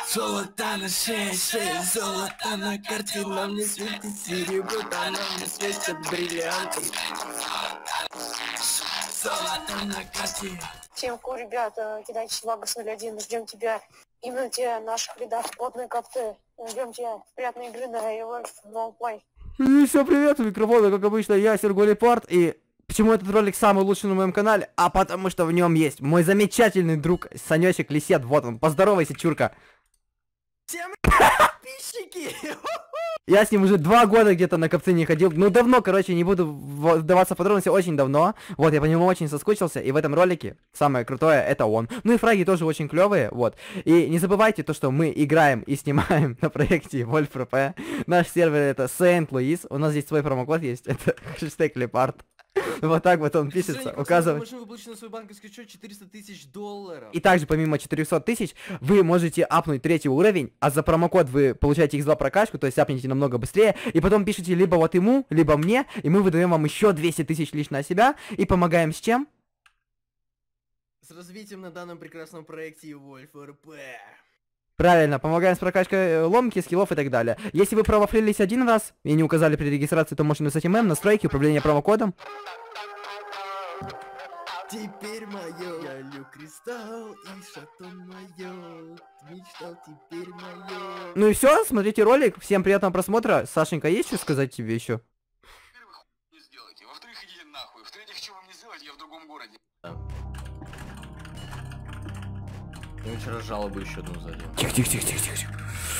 Золото на шее, золото на карте. Нам не светит серебро, а нам не светят бриллианты. Золото на карте. Всем ку, ребята, кидайте флага с 0-1, ждем тебя. Именно тебя, наших рядах, плотные копты. Ждем тебя. Приятной игры на Evolve No Play. И всем привет, у микрофона, как обычно, я, Сергей Лепард, и почему этот ролик самый лучший на моем канале? А потому что в нем есть мой замечательный друг Санечек Лисет, вот он, поздоровайся, чурка. Всем подписчики! Я с ним уже 2 года где-то на копцы не ходил, ну давно, короче, не буду вдаваться в подробности, очень давно. Вот, я по нему очень соскучился, и в этом ролике самое крутое это он. Ну и фраги тоже очень клевые, вот. И не забывайте то, что мы играем и снимаем на проекте Wolf.rp. Наш сервер это Сент-Луис, у нас здесь свой промокод есть, это хэштег Лепард. Вот так вот он пишется, указывает. Вы получили на свой банковский счет 400 тысяч долларов. И также помимо 400 тысяч вы можете апнуть 3-й уровень, а за промокод вы получаете x2 прокачку, то есть апните намного быстрее, и потом пишите либо вот ему, либо мне, и мы выдаем вам еще 200 тысяч лично от себя, и помогаем с чем? С развитием на данном прекрасном проекте Wolf.rp. Правильно, помогаем с прокачкой ломки, скиллов и так далее. Если вы провафлились один раз и не указали при регистрации, то можете написать ММ, настройки, управление промокодом. Теперь моё, я Лю Кристалл и шатон моё. Мечтал, теперь моё. Ну и все, смотрите ролик, всем приятного просмотра. Сашенька, есть что сказать тебе еще? Во-первых, не сделайте. Во-вторых, идите нахуй. В-третьих, что вам не сделать, я в другом городе. Я вчера жалобу еще одну задел. Тихо, тихо, тихо, тихо, тихо.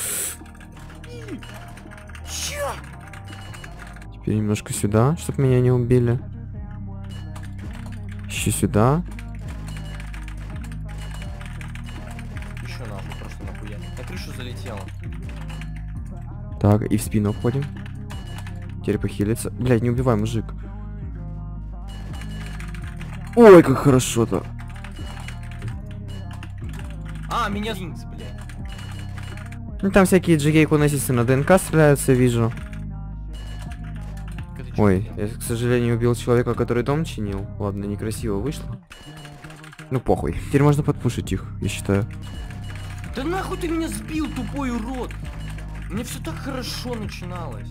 Чё? Теперь немножко сюда, чтобы меня не убили. Еще сюда. Еще нахуй, просто нахуя. На крышу залетела. Так, и в спину обходим. Теперь похилиться. Блядь, не убивай, мужик. Ой, как хорошо-то. А, меня Зинкс, блядь. Ну там всякие джигейку-носицы на ДНК стреляются, вижу. Ой, я, к сожалению, убил человека, который дом чинил. Ладно, некрасиво вышло. Ну похуй. Теперь можно подпушить их, я считаю. Да нахуй ты меня сбил, тупой урод! Мне все так хорошо начиналось.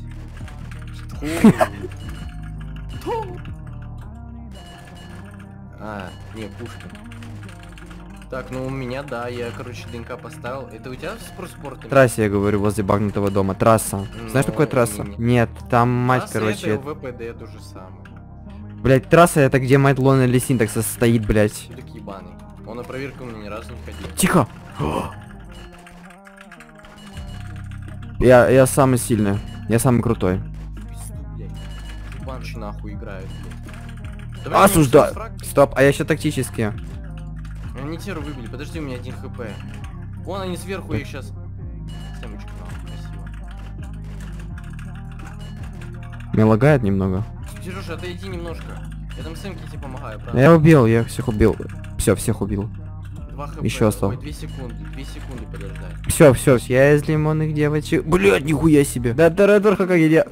А, не, пушка. Так, ну у меня, да, я, короче, ДНК поставил. Это у тебя спорт? Трассе, я говорю, возле багнутого дома. Трасса. Знаешь, что такое трасса? Нет, там мать, короче. Это ВПД то же самое. Блять, трасса это где мать Лона или Синтакса стоит, блять. Ты так ебаный. Он на проверку у меня ни разу не ходил. Тихо! Я самый сильный. Я самый крутой. Пизду, блядь. Ебанши нахуй играют, блядь. Давай Осуждаю. фраг. Стоп, а я еще тактически. Они теру выбили, подожди, у меня 1 хп. Вон они сверху, я их сейчас. Семечек нахуй, красиво. Меня лагает немного. Сережа, отойди немножко. Я там Сэмке тебе помогаю, правда? Я убил, я всех убил. Все, всех убил. 2 хп. Еще осталось. Ой, 2 секунды подождать. Все, я из лимонных девочек. Блять, нихуя себе. Да, Торедорха, как я.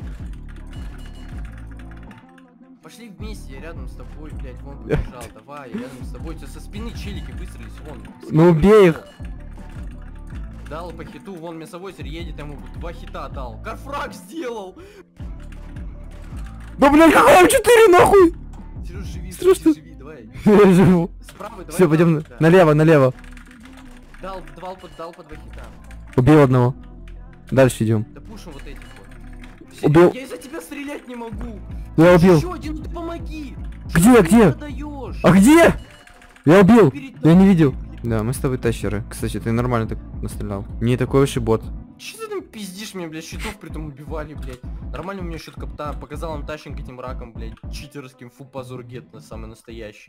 Пошли вместе, я рядом с тобой, блядь, вон побежал. Давай, я рядом с тобой. Тебя со спины челики выстрелились, вон. Ну убей их. Дал по хиту, вон мясовозер едет, ему 2 хита дал. Карфраг сделал! Да блять, какой 4 нахуй? Сереж, живи, Страшно. живи, давай. Я живу. Справа, давай. Все, пойдем да. налево. Дал по 2 хита. Убил одного. Дальше идем. Да пушим вот этих вот. Убил. Я из-за тебя стрелять не могу. Я убил. Еще один, ну ты помоги. Где? Даешь? А где? Я убил. Перед Я не тобой, видел. блядь. Да, мы с тобой тащеры. Кстати, ты нормально так настрелял. Не такой уж и бот. Че ты там пиздишь меня, блядь, щитов притом убивали, блядь. Нормально у меня счет копта, показал им тащинг этим раком, блядь, читерским, фу, позор гет, самый настоящий.